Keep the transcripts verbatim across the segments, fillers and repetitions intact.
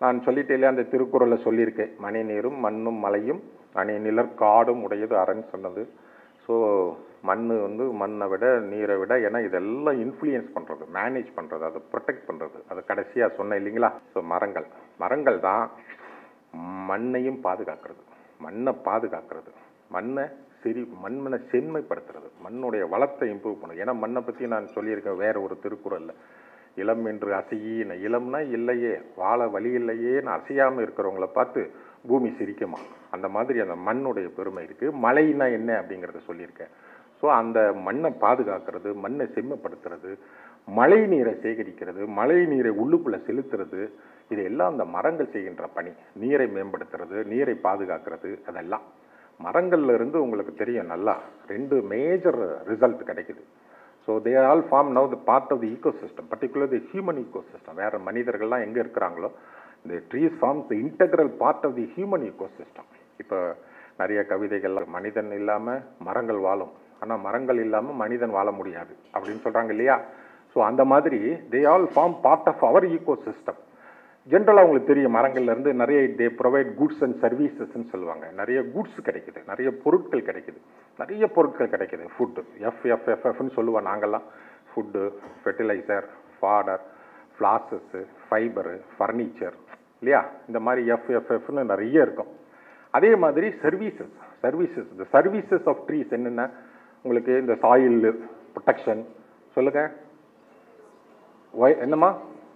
நான் சொல்லிட்டே இல்லையா, அந்த திருக்குறளில் சொல்லியிருக்கேன், மணி நீரும் மண்ணும் மலையும் அணி நிலர் காடும் உடையது அரண் சொன்னது. ஸோ மண் வந்து மண்ணை விட நீரை விட, ஏன்னா இதெல்லாம் இன்ஃப்ளூயன்ஸ் பண்ணுறது, மேனேஜ் பண்ணுறது, அதை ப்ரொடெக்ட் பண்ணுறது. அது கடைசியாக சொன்னேன் இல்லைங்களா. ஸோ மரங்கள் மரங்கள் தான் மண்ணையும் பாதுகாக்கிறது, மண்ணை பாதுகாக்கிறது, மண்ணை சரி மண்ணை செம்மைப்படுத்துறது, மண்ணுடைய வளத்தை இம்ப்ரூவ் பண்ணுது. ஏன்னா மண்ணை பற்றி நான் சொல்லியிருக்கேன் வேற ஒரு திருக்குறளில், இளம் என்று அசையின, இளம்னா இல்லையே, வாழ வழி இல்லையேன்னு அசையாமல் இருக்கிறவங்கள பார்த்து பூமி சிரிக்குமா, அந்த மாதிரி அந்த மண்ணுடைய பெருமை இருக்குது. மழைனா என்ன அப்படிங்கிறத சொல்லியிருக்கேன். ஸோ அந்த மண்ணை பாதுகாக்கிறது, மண்ணை செம்மைப்படுத்துறது, மழை நீரை சேகரிக்கிறது, மழை நீரை உள்ளுக்குள்ளே செலுத்துறது, இது எல்லாம் அந்த மரங்கள் செய்கின்ற பணி. நீரை மேம்படுத்துறது, நீரை பாதுகாக்கிறது, அதெல்லாம் மரங்கள்ல இருந்து உங்களுக்கு தெரியும் நல்லா ரெண்டு மேஜர் ரிசல்ட் கிடைக்குது. So they are all form now the part of the ecosystem, particular the human ecosystem. வேறு மனிதர்கள்லாம் எங்கே இருக்கிறாங்களோ இந்த trees forms the integral part of the human ecosystem. இப்போ நிறைய கவிதைகள், மனிதன் இல்லாமல் மரங்கள் வாழும், ஆனால் மரங்கள் இல்லாமல் மனிதன் வாழ முடியாது அப்படின்னு சொல்கிறாங்க இல்லையா. ஸோ அந்த மாதிரி they all form part of our ecosystem. ஜென்ரலாக உங்களுக்கு தெரியும், மரங்கள்லேருந்து நிறைய தே ப்ரொவைட் குட்ஸ் அண்ட் சர்வீசஸ்ன்னு சொல்லுவாங்க. நிறைய குட்ஸ் கிடைக்குது, நிறைய பொருட்கள் கிடைக்குது, நிறைய பொருட்கள் கிடைக்குது. ஃபுட்டு எஃப் எஃப் எஃப் எஃப்னு சொல்லுவோம் நாங்கள்லாம். Food, fertiliser, fodder, flosses, fibre, furniture இல்லையா, இந்த மாதிரி எஃப் எஃப் எஃப்னு நிறைய இருக்கும். அதே மாதிரி சர்வீசஸ் சர்வீசஸ் இந்த சர்வீசஸ் ஆஃப் ட்ரீஸ் என்னென்ன உங்களுக்கு, இந்த சாயில் ப்ரொடெக்ஷன் சொல்லுங்கள், ஒய் என்னம்மா,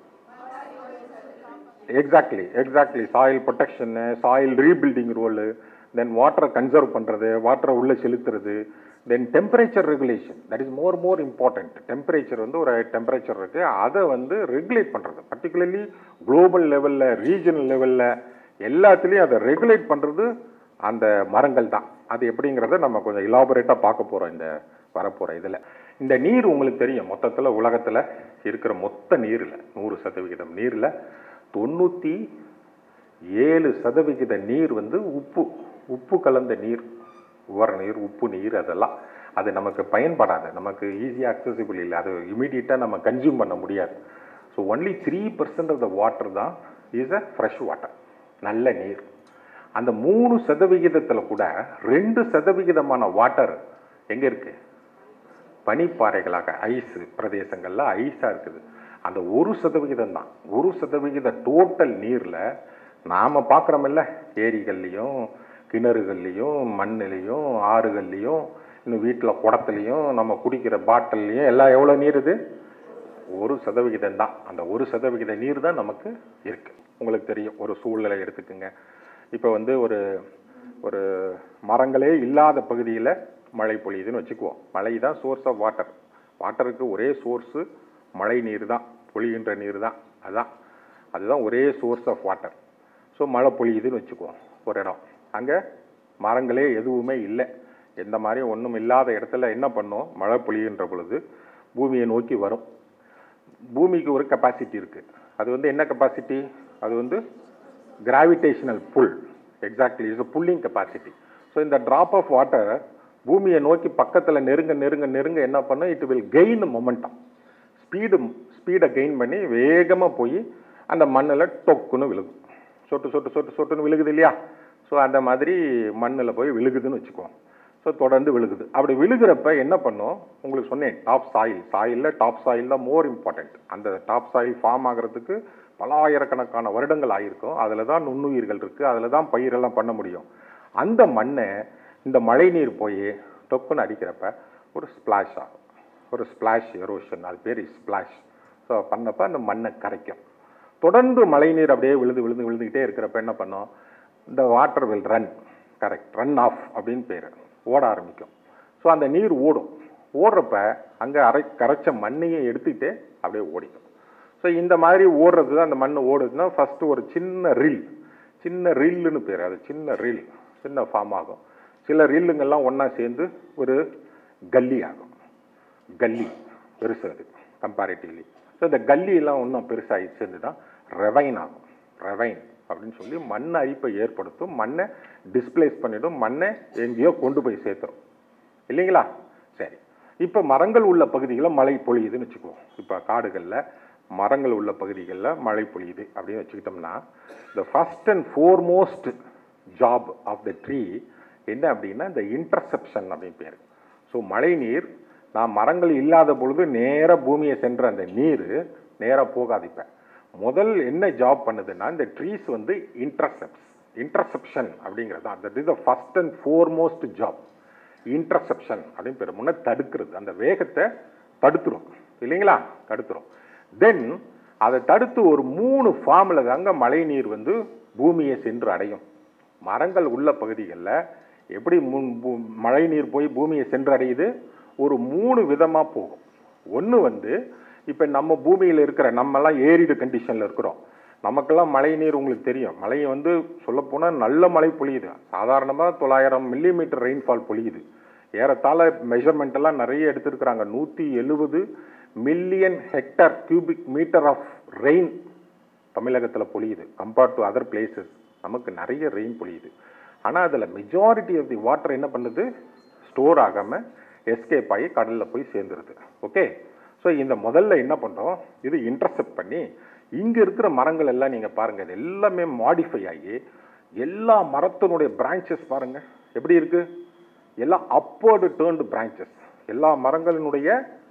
exactly exactly soil protection, soil rebuilding role, then வாட்டரை கன்சர்வ் பண்ணுறது, வாட்டரை உள்ளே செலுத்துறது, then temperature regulation, that is more more important. Temperature வந்து ஒரு டெம்பரேச்சர் இருக்குது, அதை வந்து ரெகுலேட் பண்ணுறது, பர்டிகுலர்லி குளோபல் லெவலில், ரீஜனல் லெவலில், எல்லாத்துலேயும் அதை ரெகுலேட் பண்ணுறது அந்த மரங்கள் தான். அது எப்படிங்கிறத நம்ம கொஞ்சம் இலாபரேட்டாக பார்க்க போகிறோம் இந்த வரப்போகிற இதில். இந்த நீர் உங்களுக்கு தெரியும், மொத்தத்தில் உலகத்தில் இருக்கிற மொத்த நீரில் நூறு சதவிகிதம் நீரில் தொண்ணூற்றி ஏழு சதவிகித நீர் வந்து உப்பு உப்பு கலந்த நீர், உவர் நீர், உப்பு நீர், அதெல்லாம் அது நமக்கு பயன்படாது, நமக்கு ஈஸியாக அக்சசிபிள் இல்லை, அது இமீடியட்டாக நம்ம கன்சியூம் பண்ண முடியாது. So only three percent of the water தான் இஸ் அ ஃப்ரெஷ் வாட்டர், நல்ல நீர். அந்த மூணு சதவிகிதத்தில் கூட ரெண்டு சதவிகிதமான வாட்டர் எங்கே இருக்குது, பனிப்பாறைகளாக ஐஸு பிரதேசங்களில் ஐஸாக இருக்குது. அந்த ஒரு சதவிகிதம் தான், ஒரு சதவிகித டோட்டல் நீரில் நாம் பார்க்குறோமில்ல, ஏரிகள்லேயும் கிணறுகள்லேயும் மண்ணிலையும் ஆறுகள்லேயும் இன்னும் வீட்டில் குடத்துலையும் நம்ம குடிக்கிற பாட்டில்லையும் எல்லாம் எவ்வளோ நீர், இது ஒரு சதவிகிதம் தான். அந்த ஒரு சதவிகித நீர் தான் நமக்கு இருக்குது. உங்களுக்கு தெரியும், ஒரு சூழ்நிலை எடுத்துக்குங்க, இப்போ வந்து ஒரு ஒரு மரங்களே இல்லாத பகுதியில் மழை பொழியுதுன்னு வச்சுக்குவோம். மழை தான் சோர்ஸ் ஆஃப் வாட்டர். வாட்டருக்கு ஒரே சோர்ஸு மழை நீர் தான், பொழிகின்ற நீர் தான், அதுதான் அதுதான் ஒரே சோர்ஸ் ஆஃப் வாட்டர். ஸோ மழை பொழியுதுன்னு வச்சுக்குவோம் ஒரு இடம், அங்கே மரங்களே எதுவுமே இல்லை, எந்த மாதிரியும் ஒன்றும் இல்லாத இடத்துல என்ன பண்ணும், மழை பொழிகின்ற பொழுது பூமியை நோக்கி வரும். பூமிக்கு ஒரு கெப்பாசிட்டி இருக்குது, அது வந்து என்ன கெப்பாசிட்டி, அது வந்து gravitational pull, exactly is a pulling capacity. So இந்த ட்ராப் ஆஃப் வாட்டர் பூமியை நோக்கி பக்கத்தில் நெருங்க நெருங்க நெருங்க என்ன பண்ணும், it will gain momentum, speed ஸ்பீடை கெயின் பண்ணி வேகமாக போய் அந்த மண்ணில் டொக்குன்னு விழுகும், சொட்டு சொட்டு சொட்டு சொட்டுன்னு விழுகுது இல்லையா. ஸோ அந்த மாதிரி மண்ணில் போய் விழுகுதுன்னு வச்சுக்குவோம். ஸோ தொடர்ந்து விழுகுது. அப்படி விழுகிறப்ப என்ன பண்ணும், உங்களுக்கு சொன்னேன் டாப் சாயில், சாயிலில் டாப் சாயில் தான் மோர் இம்பார்ட்டண்ட். அந்த டாப் சாயில் ஃபார்ம் ஆகிறதுக்கு பல ஆயிரக்கணக்கான வருடங்கள் ஆகிருக்கும். அதில் தான் நுண்ணுயிர்கள் இருக்குது, அதில் தான் பயிரெல்லாம் பண்ண முடியும். அந்த மண்ணை இந்த மழை நீர் போய் டொக்குன்னு அடிக்கிறப்ப ஒரு ஸ்பிளாஷ் ஆகும், ஒரு ஸ்பிளாஷ் எரோஷன், அது பேர் ஸ்பிளாஷ். ஸோ பண்ணப்போ அந்த மண்ணை கரைக்கும். தொடர்ந்து மழை நீர் அப்படியே விழுந்து விழுந்து விழுந்துக்கிட்டே இருக்கிறப்ப என்ன பண்ணும், இந்த water will run, correct, run off அப்படின்னு பேர், ஓட ஆரம்பிக்கும். ஸோ அந்த நீர் ஓடும், ஓடுறப்ப அங்கே அரை கரைச்ச மண்ணையே எடுத்துக்கிட்டே அப்படியே ஓடிக்கும். ஸோ இந்த மாதிரி ஓடுறது தான், அந்த மண் ஓடுதுன்னா ஃபஸ்ட்டு ஒரு சின்ன ரீல், சின்ன ரீல்லுன்னு பேர், அது சின்ன ரீல், சின்ன ஃபார்ம் ஆகும். சில ரீல்லுங்கள்லாம் ஒன்றா சேர்ந்து ஒரு கல்லி ஆகும், கல்லி பெருசு அது கம்பேரிட்டிவ்லி. ஸோ இந்த கல்லியெல்லாம் ஒன்றும் பெருசாகி சேர்ந்து தான் ரெவைன் ஆகும், ரெவைன் அப்படின்னு சொல்லி மண் அரிப்பை ஏற்படுத்தும், மண்ணை டிஸ்பிளேஸ் பண்ணிவிடும், மண்ணை எங்கேயோ கொண்டு போய் சேர்த்துரும் இல்லைங்களா. சரி, இப்போ மரங்கள் உள்ள பகுதிகளில் மழை பொழியுதுன்னு வச்சுக்குவோம். இப்போ காடுகளில் மரங்கள் உள்ள பகுதிகளில் மழை பொழியுது அப்படின்னு வச்சுக்கிட்டோம்னா, the first and foremost job of the tree என்ன அப்படின்னா இந்த இன்டர்செப்ஷன் அப்படின்னு பேர். ஸோ மழை நீர் நான் மரங்கள் இல்லாத பொழுது நேராக பூமியை சென்ற அந்த நீர் நேராக போகாதிப்பேன். முதல் என்ன ஜாப் பண்ணுதுன்னா இந்த ட்ரீஸ் வந்து இன்டர்செப்ட்ஸ் இன்டர்செப்ஷன் அப்படிங்கிறது தான். That is the first and foremost job. Interception அப்படின்னு பேர். முன்ன தடுக்கிறது, அந்த வேகத்தை தடுத்துரும் இல்லைங்களா, தடுத்துரும். தென் அதை தடுத்து ஒரு மூணு ஃபார்மில் தாங்க மழை நீர் வந்து பூமியை சென்று அடையும். மரங்கள் உள்ள பகுதிகளில் எப்படி முன் மழை நீர் போய் பூமியை சென்று அடையுது, ஒரு மூணு விதமாக போகும். ஒன்று வந்து இப்போ நம்ம பூமியில் இருக்கிற நம்மெல்லாம் ஏரிடு கண்டிஷனில் இருக்கிறோம். நமக்கெல்லாம் மழை நீர் உங்களுக்கு தெரியும். மழை வந்து சொல்லப்போனால் நல்ல மழை பொழியுது. சாதாரணமாக தொள்ளாயிரம் மில்லிமீட்டர் ரெயின்ஃபால் பொழியுது. ஏறத்தாழ மெஷர்மெண்ட் எல்லாம் நிறைய எடுத்திருக்கிறாங்க. நூற்றி எழுபது million hectare cubic metre of rain தமிழகத்தில் பொழியுது. கம்பேர்ட் டு அதர் பிளேசஸ் நமக்கு நிறைய ரெயின் பொழியுது. ஆனால் அதில் மெஜாரிட்டி ஆஃப் தி வாட்டர் என்ன பண்ணுது, ஸ்டோர் ஆகாமல் எஸ்கேப் ஆகி கடலில் போய் சேர்ந்துருது. ஓகே, ஸோ இந்த முதல்ல என்ன பண்ணுறோம், இது இன்டர்செப்ட் பண்ணி இங்கே இருக்கிற மரங்கள் எல்லாம் நீங்கள் பாருங்கள், இது எல்லாமே மாடிஃபை ஆகி எல்லா மரத்தினுடைய பிரான்ச்சஸ் பாருங்கள் எப்படி இருக்குது, எல்லாம் அப்வர்டு டேர்ன்டு பிரான்ச்சஸ். எல்லா மரங்களினுடைய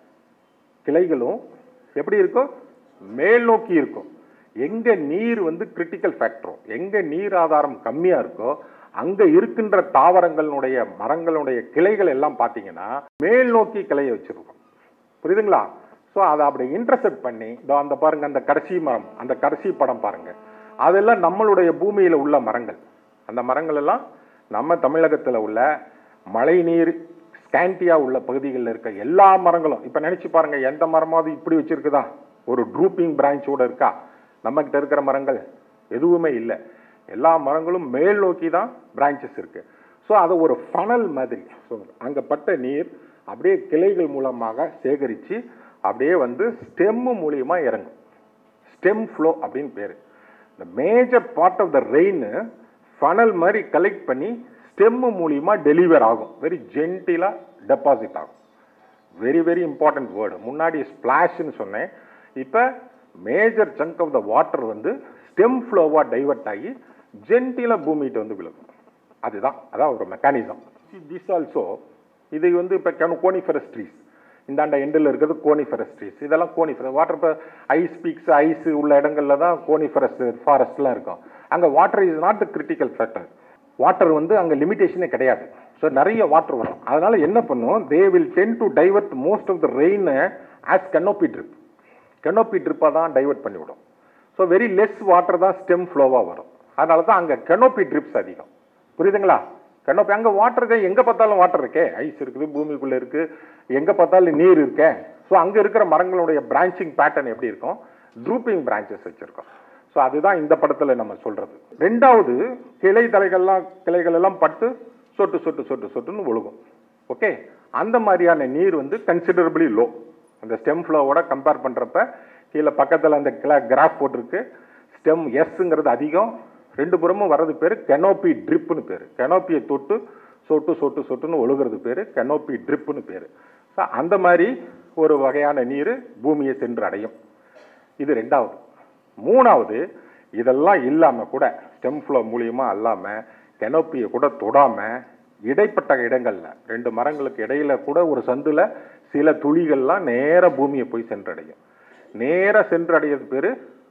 கிளைகளும் எப்படி இருக்கும், மேல் நோக்கி இருக்கும். எங்கே நீர் வந்து கிரிட்டிக்கல் ஃபேக்டரோ, எங்கே நீர் ஆதாரம் கம்மியாக இருக்கோ அங்கே இருக்கின்ற தாவரங்களுடைய மரங்களுடைய கிளைகள் எல்லாம் பார்த்தீங்கன்னா மேல் நோக்கி கிளையை வச்சிருக்கோம். புரியுதுங்களா? ஸோ அதை அப்படி இன்டர்செப்ட் பண்ணி இதோ அந்த பாருங்க, அந்த கடைசி மரம், அந்த கடைசி படம் பாருங்க, அதெல்லாம் நம்மளுடைய பூமியில் உள்ள மரங்கள். அந்த மரங்கள் எல்லாம் நம்ம தமிழகத்தில் உள்ள மழை நீர் ஸ்கேண்டியா உள்ள பகுதிகளில் இருக்க எல்லா மரங்களும். இப்போ நினைச்சு பாருங்க, எந்த மரமாவது இப்படி வச்சிருக்குதா, ஒரு ட்ரூப்பிங் பிரான்ச்சோட இருக்கா? நம்ம கிட்ட இருக்கிற மரங்கள் எதுவுமே இல்லை. எல்லா மரங்களும் மேல் நோக்கி தான் பிரான்ச்சஸ் இருக்கு. ஸோ அது ஒரு ஃபனல் மாதிரி. ஸோ அங்கே பட்ட நீர் அப்படியே கிளைகள் மூலமாக சேகரித்து அப்படியே வந்து ஸ்டெம் மூலியமா இறங்கும். ஸ்டெம் ஃப்ளோ அப்படின்னு பேர். இந்த major part of the rain funnel மாதிரி கலெக்ட் பண்ணி ஸ்டெம் மூலியமா டெலிவர் ஆகும். வெரி ஜென்டிலா டெபாசிட் ஆகும். Very very important word. முன்னாடி ஸ்பிளாஷ்னு சொன்னேன். இப்போ major chunk of the water வந்து ஸ்டெம் ஃப்ளோவா டைவர்ட் ஆகி ஜென்டிலா பூமிகிட்ட வந்து விழுகும். அதுதான் அதான் ஒரு மெக்கானிசம். திஸ் ஆல்சோ இது வந்து இப்போ கோனிஃபரஸ் ட்ரீஸ், இந்தாண்ட எண்டில் இருக்கிறது கோனிஃபரஸ் ட்ரீஸ். இதெல்லாம் கோனிஃபரஸ் வாட்டர். இப்போ ஐஸ் பீக்ஸ் ஐஸ் உள்ள இடங்கள்ல தான் கோனிஃபரஸ் ஃபாரஸ்ட்லாம் இருக்கும். அங்கே water is not the critical factor. Water வந்து அங்கே லிமிடேஷனே கிடையாது. ஸோ நிறைய வாட்டர் வரும். அதனால என்ன பண்ணும், they will tend to divert most of the rain as canopy drip. Canopy ட்ரிப்பாக தான் டைவர்ட் பண்ணிவிடும். ஸோ வெரி லெஸ் வாட்டர் தான் ஸ்டெம் ஃப்ளோவாக வரும். அதனால தான் அங்கே கனோபி ட்ரிப்ஸ் அதிகம். புரியுதுங்களா? கனோப்பி அங்கே வாட்டர் தான், எங்கே பார்த்தாலும் வாட்டர் இருக்கே, ஐஸ் இருக்குது, பூமிக்குள்ளே இருக்குது, எங்கே பார்த்தாலும் நீர் இருக்கே. ஸோ அங்கே இருக்கிற மரங்களுடைய பிரான்ச்சிங் பேட்டர்ன் எப்படி இருக்கும், ட்ரூப்பிங் பிரான்ச்சஸ் வச்சுருக்கோம். ஸோ அதுதான் இந்த படத்தில் நம்ம சொல்கிறது. ரெண்டாவது, கிளை தலைகள்லாம் கிளைகள் எல்லாம் பட்டு சொட்டு சொட்டு சொட்டு சொட்டுன்னு ஒழுகும். ஓகே, அந்த மாதிரியான நீர் வந்து கன்சிடரபிளி லோ. அந்த ஸ்டெம் ஃப்ளோவோட கம்பேர் பண்ணுறப்ப கீழே பக்கத்தில் அந்த கிளா கிராஃப் போட்டிருக்கு. ஸ்டெம் எஸ்ங்கிறது அதிகம், ரெண்டு புறமும் வர்றது பேர் கெனோப்பி ட்ரிப்புன்னு பேர். கெனோப்பியை தொட்டு சொட்டு சொட்டு சொட்டுன்னு ஒழுகிறது பேர் கெனோப்பி ட்ரிப்புன்னு பேர். ஸோ அந்த மாதிரி ஒரு வகையான நீர் பூமியை சென்று அடையும். இது ரெண்டாவது. மூணாவது, இதெல்லாம் இல்லாமல் கூட ஸ்டெம் ஃப்ளோ மூலியமாக இல்லாமல் கெனோப்பியை கூட தொடாமல் இடைப்பட்ட இடங்களில் ரெண்டு மரங்களுக்கு இடையில கூட ஒரு சந்தில் சில துளிகள்லாம் நேராக பூமியை போய் சென்றடையும். நேராக சென்றடைகிறது பேர்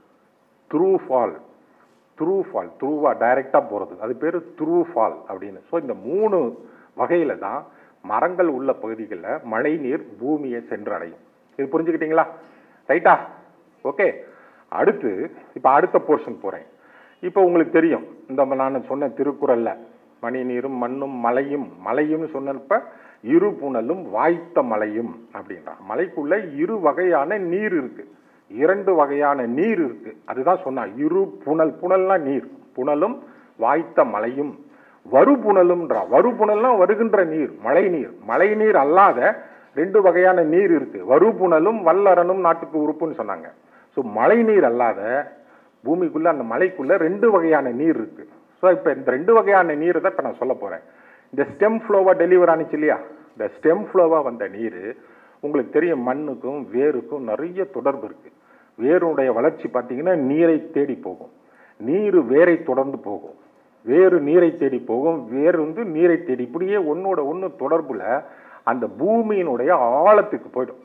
த்ரூ ஃபால். த்ரூ ஃபால், த்ரூவா டைரெக்டாக போகிறது, அது பேர் த்ரூ ஃபால் அப்படின்னு. ஸோ இந்த மூணு வகையில் தான் மரங்கள் உள்ள பகுதிகளில் மழை நீர் பூமியை சென்றடையும். இது புரிஞ்சுக்கிட்டீங்களா? ரைட்டா? ஓகே, அடுத்து இப்போ அடுத்த போர்ஷன் போகிறேன். இப்போ உங்களுக்கு தெரியும், இந்த நான் சொன்ன திருக்குறளில் மணி நீரும் மண்ணும் மலையும், மலையும்னு சொன்னப்ப இரு புனலும் வாய்த்த மலையும் அப்படின்றான். மலைக்குள்ள இரு வகையான நீர் இருக்கு, இரண்டு வகையான நீர் இருக்கு. அதுதான் சொன்னா இரு புனல். புனல்னா நீர், புனலும் வாய்த்த மலையும். வரு புனலும்ன்றா. வரு புனல்னா வருகின்ற நீர், மழை நீர். மழை நீர் அல்லாத ரெண்டு வகையான நீர் இருக்கு. வரு புனலும் வல்லரனும் நாட்டுக்கு உறுப்புன்னு சொன்னாங்க. ஸோ மழை நீர் அல்லாத பூமிக்குள்ள அந்த மலைக்குள்ள ரெண்டு வகையான நீர் இருக்கு. ஸோ இப்போ இந்த ரெண்டு வகையான நீரை தான் இப்போ நான் சொல்ல போறேன். இந்த ஸ்டெம் ஃப்ளோவா டெலிவர் ஆனிச்சு இல்லையா, இந்த ஸ்டெம் ஃப்ளோவா வந்த நீர் உங்களுக்கு தெரியும், மண்ணுக்கும் வேருக்கும் நிறைய தொடர்பு இருக்கு. வேருடைய வளர்ச்சி பார்த்தீங்கன்னா நீரை தேடி போகும், நீர் வேரை தொடர்ந்து போகும், வேறு நீரை தேடி போகும், வேறு வந்து நீரை தேடி, இப்படியே ஒன்னோட ஒன்று தொடர்புல அந்த பூமியினுடைய ஆழத்துக்கு போயிடும்.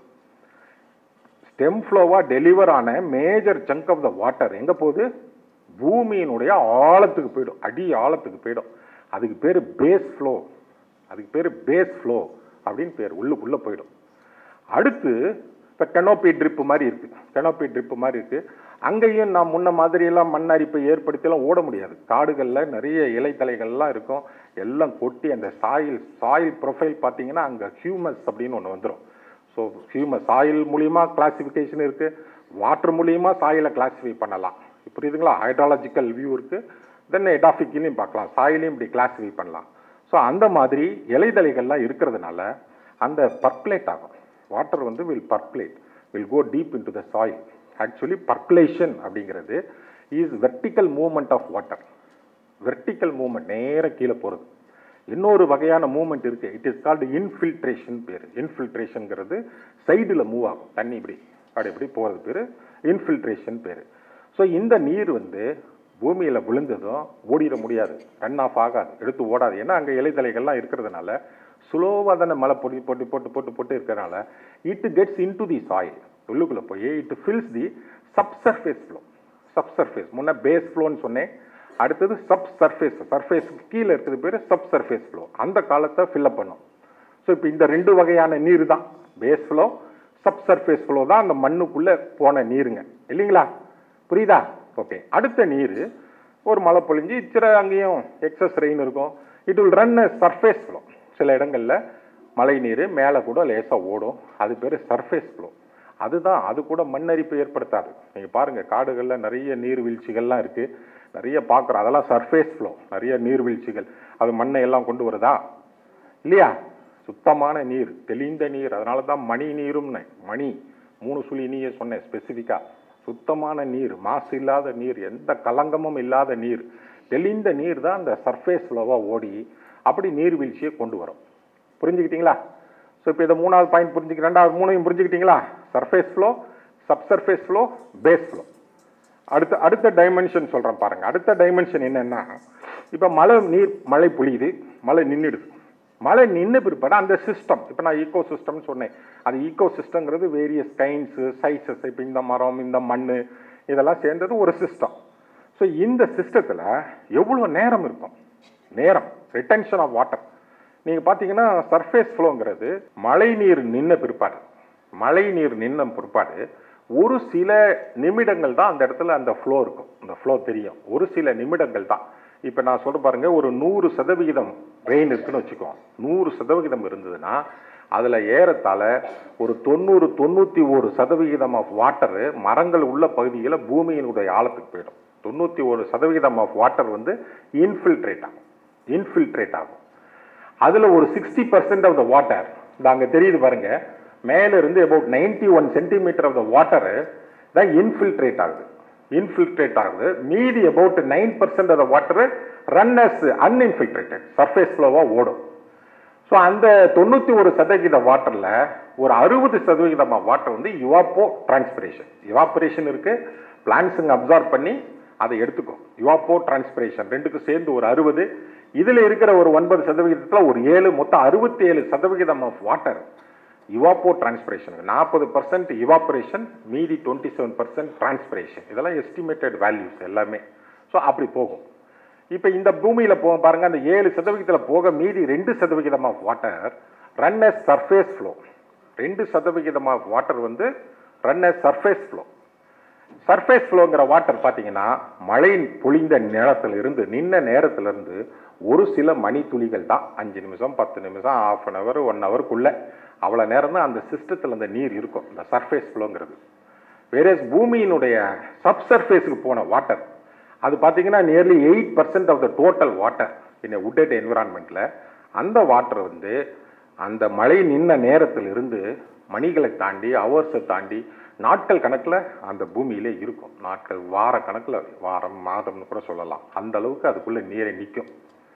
ஸ்டெம் ஃப்ளோவா டெலிவர் ஆன major chunk of the water எங்க போகுது? பூமியினுடைய ஆழத்துக்கு போயிடும், அடி ஆழத்துக்கு போயிடும். அதுக்கு பேர் பேஸ் ஃப்ளோ. அதுக்கு பேர் பேஸ் ஃப்ளோ அப்படின்னு பேர், உள்ளுக்குள்ள போயிடும். அடுத்து இப்போ கெனோபி ட்ரிப்பு மாதிரி இருக்கு, கெனோபி ட்ரிப்பு மாதிரி இருக்கு. அங்கேயும் நான் முன்ன மாதிரியெல்லாம் மண் அரிப்பை ஏற்படுத்தியெல்லாம் ஓட முடியாது. காடுகளில் நிறைய இலைத்தலைகள்லாம் இருக்கும், எல்லாம் கொட்டி அந்த சாயில் சாயில் ப்ரொஃபைல் பார்த்தீங்கன்னா அங்கே ஹியூமஸ் அப்படின்னு ஒன்று வந்துடும். ஸோ ஹியூமஸ் சாயில் மூலியமா கிளாசிஃபிகேஷன் இருக்கு, வாட்டர் மூலியமா சாயிலை கிளாசிஃபை பண்ணலாம். புரியுதுங்களா? ஹைட்ராலஜிக்கல் வியூ இருக்கு, தென் எடாஃபிக்லையும் பார்க்கலாம், சாயிலையும் இப்படி கிளாசிஃபை பண்ணலாம். ஸோ அந்த மாதிரி இலைதலைகள்லாம் இருக்கிறதுனால அந்த பர்குலேட் ஆகும். வாட்டர் வந்து will percolate, will go deep into the soil. Actually percolation அப்படிங்கிறது is vertical movement of water. Vertical movement, நேராக கீழே போகிறது. இன்னொரு வகையான மூவ்மெண்ட் இருக்கு, இட் இஸ் கால்டு இன்ஃபில்ட்ரேஷன் பேர். இன்ஃபில்ட்ரேஷன்ங்கிறது சைடில் மூவ் ஆகும், தண்ணி இப்படி அப்படி இப்படி போகிறது பேர் இன்ஃபில்ட்ரேஷன் பேர். ஸோ இந்த நீர் வந்து பூமியில் விழுந்ததும் ஓடிட முடியாது, ரன் ஆஃப் ஆகாது, எடுத்து ஓடாது. ஏன்னா அங்கே இலைதலைகள்லாம் இருக்கிறதுனால ஸ்லோவாக தானே மழை பொடி போட்டு போட்டு போட்டு போட்டு இருக்கிறதுனால it gets into the soil, உள்ளுக்குள்ளே போய் it fills the subsurface flow. Subsurface முன்ன பேஸ் ஃப்ளோன்னு சொன்னேன், அடுத்தது சப் சர்ஃபேஸ், சர்ஃபேஸுக்கு கீழே இருக்கிறது பேர் சப் சர்ஃபேஸ் ஃப்ளோ. அந்த காலத்தை ஃபில்அப் பண்ணும். ஸோ இப்போ இந்த ரெண்டு வகையான நீர் தான், base flow, subsurface flow தான் அந்த மண்ணுக்குள்ளே போன நீருங்க, இல்லைங்களா? புரியுதா? ஓகே. அடுத்த நீர் ஒரு மழை பொழிஞ்சு சில அங்கேயும் எக்ஸஸ் ரெயின் இருக்கும், it will run surface flow. சில இடங்களில் மழை நீர் மேலே கூட லேசாக ஓடும், அது பேர் சர்ஃபேஸ் ஃப்ளோ. அதுதான், அது கூட மண்ணரிப்பு ஏற்படுத்தாது. நீங்கள் பாருங்கள், காடுகளில் நிறைய நீர்வீழ்ச்சிகள்லாம் இருக்குது, நிறைய பார்க்குறோம், அதெல்லாம் சர்ஃபேஸ் ஃப்ளோ, நிறைய நீர்வீழ்ச்சிகள். அது மண்ணை எல்லாம் கொண்டு வருதா? இல்லையா? சுத்தமான நீர், தெளிந்த நீர். அதனால தான் மணி நீரும்னு, மணி மூணு சுழி நீயே சொன்னேன் ஸ்பெசிஃபிக்காக. சுத்தமான நீர், மாசு இல்லாத நீர், எந்த கலங்கமும் இல்லாத நீர், தெளிந்த நீர் தான் அந்த சர்ஃபேஸ் ஃப்ளோவாக ஓடி அப்படி நீர்வீழ்ச்சியை கொண்டு வரும். புரிஞ்சுக்கிட்டீங்களா? ஸோ இப்போ இதை மூணாவது பாயிண்ட் புரிஞ்சுக்க, ரெண்டாவது மூணையும் புரிஞ்சுக்கிட்டீங்களா? Surface flow, subsurface flow, base flow. அடுத்த அடுத்த டைமென்ஷன் சொல்கிறேன் பாருங்க. அடுத்த டைமென்ஷன் என்னன்னா, இப்போ மழை நீர் மழை பொழியுது, மழை நின்றுடுது. மழை நின்று பிற்பாடு அந்த சிஸ்டம், இப்போ நான் ஈகோ சிஸ்டம்னு சொன்னேன், அது ஈகோ சிஸ்டம்ங்கிறது வேரியஸ் கைண்ட்ஸு சைஸஸ். இப்போ இந்த மரம், இந்த மண், இதெல்லாம் சேர்ந்தது ஒரு சிஸ்டம். ஸோ இந்த சிஸ்டத்தில் எவ்வளோ நேரம் இருக்கும்? நேரம், ரிட்டென்ஷன் ஆஃப் வாட்டர். நீங்கள் பார்த்தீங்கன்னா சர்ஃபேஸ் ஃப்ளோங்கிறது மழை நீர் நின்ன பிற்பாடு, மழை நீர் நின்ன பிற்பாடு ஒரு சில நிமிடங்கள் தான் அந்த இடத்துல அந்த ஃப்ளோ இருக்கும், அந்த ஃப்ளோ தெரியும், ஒரு சில நிமிடங்கள் தான். இப்போ நான் சொல்ல பாருங்க, ஒரு நூறு சதவிகிதம் ரெயின் இருக்குன்னு வச்சுக்கோ, நூறு சதவிகிதம் இருந்ததுன்னா அதில் ஏறத்தாழ ஒரு தொண்ணூறு தொண்ணூற்றி ஒரு சதவிகிதம் ஆஃப் வாட்டரு மரங்கள் உள்ள பகுதியில் பூமியினுடைய ஆழத்துக்கு போயிடும். தொண்ணூற்றி ஒரு சதவிகிதம் ஆஃப் வாட்டர் வந்து இன்ஃபில்ட்ரேட் ஆகும், இன்ஃபில்ட்ரேட் ஆகும். அதில் ஒரு sixty percent of the water, இது அங்கே தெரியுது பாருங்க, மேல இருந்து about ninety one centimetre of the water தான் இன்ஃபில்ட்ரேட் ஆகுது, இன்ஃபில்ட்ரேட் ஆகுது. மீதி about nine percent of the water run as uninfiltrated, surface ஃப்ளோவாக ஓடும். ஸோ அந்த தொண்ணூற்றி ஒரு சதவீத வாட்டரில் ஒரு அறுபது சதவீதமாக வாட்டர் வந்து யுவாப்போ டிரான்ஸ்பிரேஷன், யுவாப்பரேஷன் இருக்கு, பிளான்ஸுங்க அப்சார்ப் பண்ணி அதை எடுத்துக்கும். யுவாப்போ டிரான்ஸ்பிரேஷன் ரெண்டுக்கும் சேர்ந்து ஒரு அறுபது, இதில் இருக்கிற ஒரு ஒன்பது சதவிகிதத்தில் ஒரு ஏழு, மொத்தம் அறுபத்தி ஏழு சதவிகிதம் ஆஃப் வாட்டர் யுவாப்போ டிரான்ஸ்பிரேஷன். நாற்பது பர்சன்ட் யுவாப்பரேஷன், மீதி டுவெண்ட்டி செவன் பர்சன்ட் டிரான்ஸ்பிரேஷன். இதெல்லாம் எஸ்டிமேட்டட் வேல்யூஸ் எல்லாமே. ஸோ அப்படி போகும். இப்போ இந்த பூமியில் போக பாருங்க, அந்த ஏழு சதவிகிதத்தில் போக மீதி ரெண்டு சதவிகிதம் of water run as surface flow. ரெண்டு சதவிகிதம் ஆஃப் வாட்டர் வந்து run as surface flow. Surface ஃப்ளோங்கிற வாட்டர் பார்த்தீங்கன்னா மழை பொழிந்த நேரத்திலிருந்து, நின்ன நேரத்திலிருந்து ஒரு சில மணி துளிகள் தான், அஞ்சு நிமிஷம், பத்து நிமிஷம், ஆஃப் அன் ஹவர், ஒன் ஹவருக்குள்ள அவ்வளோ நேரம் தான் அந்த சிஸ்டத்தில் அந்த நீர் இருக்கும், இந்த சர்ஃபேஸ் ஃப்ளோங்கிறது. வேற பூமியினுடைய சப் சர்ஃபேஸுக்கு போன வாட்டர் அது பார்த்தீங்கன்னா nearly eight percent of the total water in wooded என்விரான்மெண்ட்டில். அந்த வாட்டர் வந்து அந்த மழை நின்ன நேரத்திலிருந்து மணிகளை தாண்டி, ஹவர்ஸை தாண்டி நாட்கள் கணக்கில் அந்த பூமியிலே இருக்கும். நாட்கள், வார கணக்கில், வாரம், மாதம்னு கூட சொல்லலாம். அந்த அளவுக்கு அதுக்குள்ளே நீரை நிற்கும்.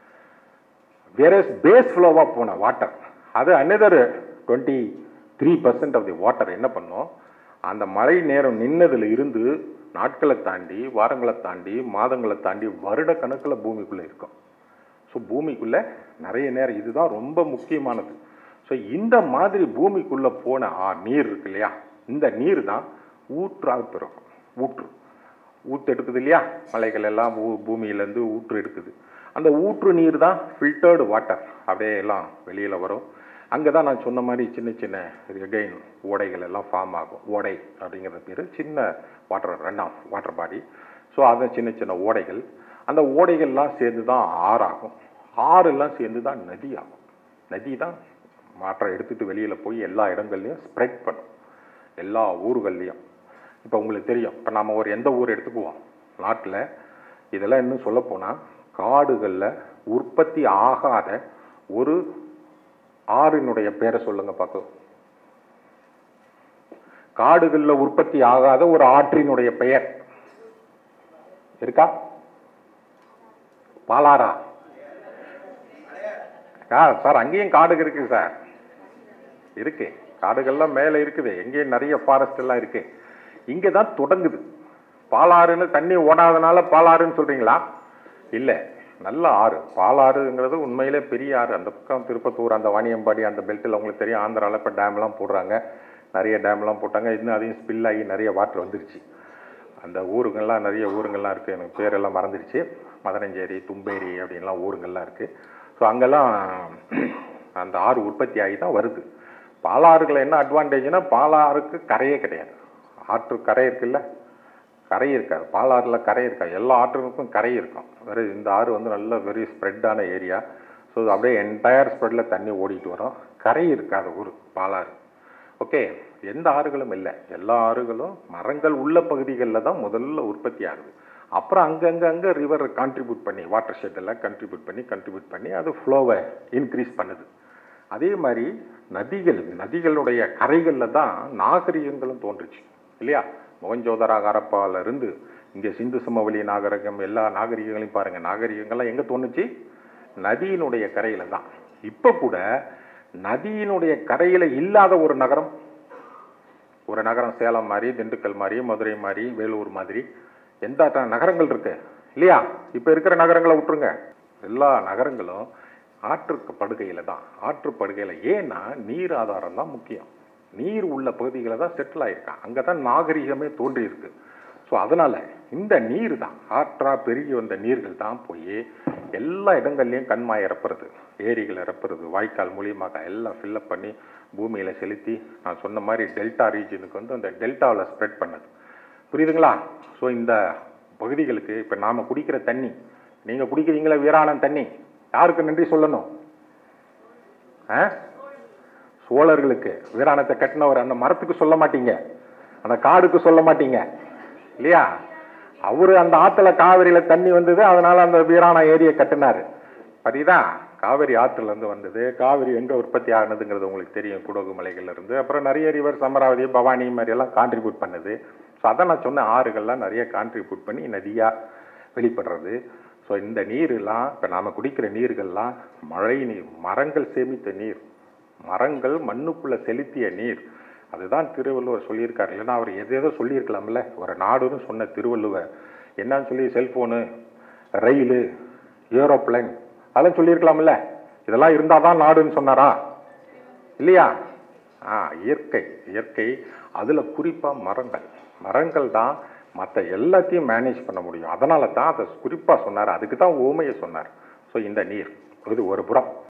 வேற பேஸ் ஃப்ளோவாக போன வாட்டர் அது another twenty three percent of the water என்ன பண்ணும், அந்த மழை நேரம் நின்னதுல இருந்து நாட்களை தாண்டி, வாரங்களை தாண்டி, மாதங்களை தாண்டி வருட கணக்கில் பூமிக்குள்ளே இருக்கும். ஸோ பூமிக்குள்ளே நிறைய நேரம், இதுதான் ரொம்ப முக்கியமானது. ஸோ இந்த மாதிரி பூமிக்குள்ளே போன ஆ நீர் இருக்கு இல்லையா, இந்த நீர் தான் ஊற்றாக பிறக்கும். ஊற்று ஊற்று எடுக்குது இல்லையா, மலைகள் எல்லாம் பூ பூமியிலேருந்து ஊற்று எடுக்குது. அந்த ஊற்று நீர் தான் ஃபில்டர்டு வாட்டர், அப்படியே எல்லாம் வெளியில் வரும். அங்கே தான் நான் சொன்ன மாதிரி சின்ன சின்ன எகைன் ஓடைகள் எல்லாம் ஃபார்ம் ஆகும். ஓடை அப்படிங்கிற பேர் சின்ன water run off water body. So அதை சின்ன சின்ன ஓடைகள், அந்த ஓடைகள்லாம் சேர்ந்து தான் ஆறாகும். ஆறெல்லாம் சேர்ந்து தான் நதி ஆகும். நதி தான் வாட்டரை எடுத்துகிட்டு வெளியில் போய் எல்லா இடங்கள்லையும் ஸ்ப்ரெட் பண்ணும், எல்லா ஊர்கள்லையும். இப்போ உங்களுக்கு தெரியும், இப்போ நம்ம ஒரு எந்த ஊர் எடுத்துக்குவோம் நாட்டில், இதெல்லாம் இன்னும் சொல்லப்போனால் காடுகளில் உற்பத்தி ஆகாத ஒரு ஆறினுடைய பேரை சொல்லுங்க பார்க்கலாம். காடுகளில் உற்பத்தி ஆகாத ஒரு ஆற்றினுடைய பெயர் இருக்கா? பாலாரா? சார் அங்கேயும் காடு இருக்கு சார், இருக்கு. காடுகள்லாம் மேலே இருக்குது, எங்கேயும் நிறைய ஃபாரஸ்ட் எல்லாம் இருக்கு. இங்கே தான் தொடங்குது. பாலாறுன்னு தண்ணி ஓடாதனால பாலாறுன்னு சொல்றீங்களா? இல்லை, நல்ல ஆறு. பாலாறுங்கிறது உண்மையிலே பெரிய ஆறு. அந்த பக்கம் திருப்பத்தூர், அந்த வாணியம்பாடி, அந்த பெல்ட்டில் உங்களுக்கு தெரியும், ஆந்திராவில் இப்போ டேம்லாம் போடுறாங்க, நிறைய டேம்லாம் போட்டாங்க. இன்னும் அதையும் ஸ்பில் ஆகி நிறைய வாட்டர் வந்துருச்சு. அந்த ஊருங்கள்லாம் நிறைய ஊருங்கள்லாம் இருக்குது, எனக்கு பேரெல்லாம் மறந்துடுச்சு. மதனஞ்சேரி, தும்பேரி அப்படின்லாம் ஊருங்கள்லாம் இருக்குது. ஸோ அங்கெல்லாம் அந்த ஆறு உற்பத்தி ஆகி தான் வருது. பாலாறுகள் என்ன அட்வான்டேஜ்னா, பாலாறுக்கு கரையே கிடையாது. ஆற்று கரை இருக்குல்ல, கரை இருக்காது. பாலாறில் கரை இருக்காது. எல்லா ஆற்றுக்கும் கரை இருக்கும். வெறு இந்த ஆறு வந்து நல்ல வெரி ஸ்ப்ரெட்டான ஏரியா. ஸோ அப்படியே என்டையர் ஸ்ப்ரெட்டில் தண்ணி ஓடிட்டு வரும். கரை இருக்காத ஊர் பாலாறு. ஓகே, எந்த ஆறுகளும் இல்லை. எல்லா ஆறுகளும் மரங்கள் உள்ள பகுதிகளில் தான் முதல்ல உற்பத்தி ஆகுது. அப்புறம் அங்கங்கே அங்கே ரிவர் கான்ட்ரிபியூட் பண்ணி, வாட்டர் ஷெட் எல்லாம் கண்ட்ரிபியூட் பண்ணி கண்ட்ரிபியூட் பண்ணி அது ஃப்ளோவை இன்க்ரீஸ் பண்ணுது. அதே மாதிரி நதிகள், நதிகளுடைய கரைகளில் தான் நாகரிகங்களும் தோன்றுச்சு இல்லையா? மொகஞ்சோதரா, ஹரப்பால இருந்து இங்கே சிந்து சமவெளி நாகரிகம், எல்லா நாகரிகங்களையும் பாருங்க. நாகரிகங்கள்லாம் எங்கே தோணுச்சு? நதியினுடைய கரையில தான். இப்போ கூட நதியினுடைய கரையில இல்லாத ஒரு நகரம், ஒரு நகரம் சேலம் மாதிரி, திண்டுக்கல் மாதிரி, மதுரை மாதிரி, வேலூர் மாதிரி எந்த நகரங்கள் இருக்கு இல்லையா? இப்போ இருக்கிற நகரங்களை விட்டுருங்க, எல்லா நகரங்களும் ஆற்றுக்கு படுகையில தான். ஆற்று படுகையில. ஏன்னா நீர் ஆதாரம் தான் முக்கியம். நீர் உள்ள பகுதிகளை தான் செட்டில் ஆயிருக்கான். அங்கே தான் நாகரிகமே தோன்றி இருக்கு. ஸோ அதனால இந்த நீர் தான், ஆற்றா பெருகி வந்த நீர்கள் தான் போய் எல்லா இடங்கள்லையும் கண்மாய் இறப்புறது, ஏரிகள் இறப்புறது, வாய்க்கால் மூலியமாக எல்லாம் ஃபில்லப் பண்ணி பூமியில் செலுத்தி, நான் சொன்ன மாதிரி டெல்டா ரீஜனுக்கு வந்து அந்த டெல்டாவில் ஸ்ப்ரெட் பண்ணது. புரியுதுங்களா? ஸோ இந்த பகுதிகளுக்கு இப்போ நாம் குடிக்கிற தண்ணி, நீங்கள் குடிக்கிறீங்களா வீராணம் தண்ணி, யாருக்கு நன்றி சொல்லணும்? ஆ, சோழர்களுக்கு. வீராணத்தை கட்டினவர். அந்த மரத்துக்கு சொல்ல மாட்டீங்க, அந்த காடுக்கு சொல்ல மாட்டீங்க இல்லையா? அவரு அந்த ஆற்றுல காவிரியில தண்ணி வந்தது, அதனால அந்த வீராண ஏரியை கட்டினாரு. சரிதான்? காவிரி ஆற்றுல இருந்து வந்தது. காவிரி எங்க உற்பத்தி ஆனதுங்கிறது உங்களுக்கு தெரியும், குடகு மலைகள்ல இருந்து. அப்புறம் நிறைய ரிவர், அமராவதி, பவானி மாதிரி எல்லாம் கான்ட்ரிபியூட் பண்ணுது. ஸோ அதான் நான் சொன்ன ஆறுகள்லாம் நிறைய கான்ட்ரிபியூட் பண்ணி நதியா வெளிப்படுறது. ஸோ இந்த நீர்லாம் இப்போ நாம் குடிக்கிற நீர்கள்லாம் மழை நீர், மரங்கள் சேமித்த நீர், மரங்கள் மண்ணுக்குள்ள செலுத்திய நீர். அதுதான் திருவள்ளுவர் சொல்லியிருக்காரு. இல்லைன்னா அவர் எதேதோ சொல்லியிருக்கலாம்ல. ஒரு நாடுன்னு சொன்ன திருவள்ளுவர் என்னன்னு சொல்லி, செல்ஃபோனு, ரயிலு, ஏரோப்ளைன் அதெல்லாம் சொல்லியிருக்கலாம்ல. இதெல்லாம் இருந்தால் தான் நாடுன்னு சொன்னாரா? இல்லையா? ஆ, இயற்கை. இயற்கை அதில் குறிப்பாக மரங்கள். மரங்கள் தான் மற்ற எல்லாத்தையும் மேனேஜ் பண்ண முடியும். அதனால தான் அதை குறிப்பாக சொன்னார். அதுக்கு தான் ஓமையை சொன்னார். ஸோ இந்த நீர் இது ஒரு புறம்.